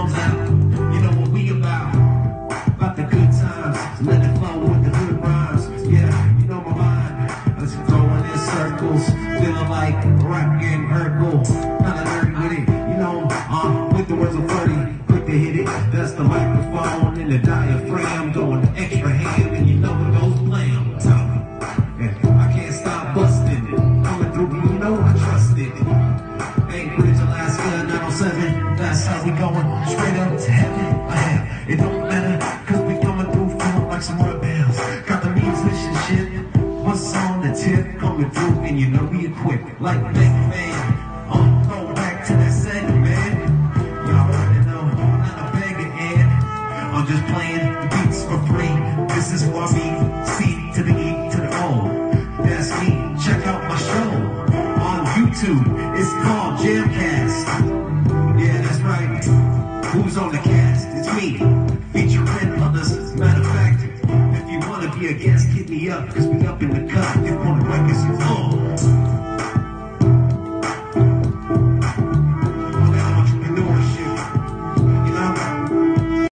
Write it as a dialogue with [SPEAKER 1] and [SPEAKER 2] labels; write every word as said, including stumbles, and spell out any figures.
[SPEAKER 1] drums out. You know what we about? About the good times. Let it flow with the good rhymes. Yeah, you know my mind. Let's go in circles. Feeling like rock and Urkel. Kinda nerdy with it. You know, um, with the words of thirty. Quick to hit it. That's the microphone and the diaphragm. Going extra ham and you know it goes blam. Tough. Yeah, I can't stop busting it. Coming through, you know I trust it. Anchorage, Alaska, nine oh seven. That's how we going. Straight up to heaven. Man, it don't matter. Cause we coming through feeling like some rebels. Got the musician shit. What's on the tip? Coming through and you know we equipped. Like Big Man. Um, go back to that segment, man. Y'all already know. Not a beggar, and I'm just playing the beats for free. This is who I be. C to the E to the O. That's me. Check out my show on YouTube. It's called Jamcast. Yeah, that's right. Who's on the cast? It's me. Featuring others. Matter of fact, if you wanna be a guest, hit me up. Cause we up in the cut. If one records you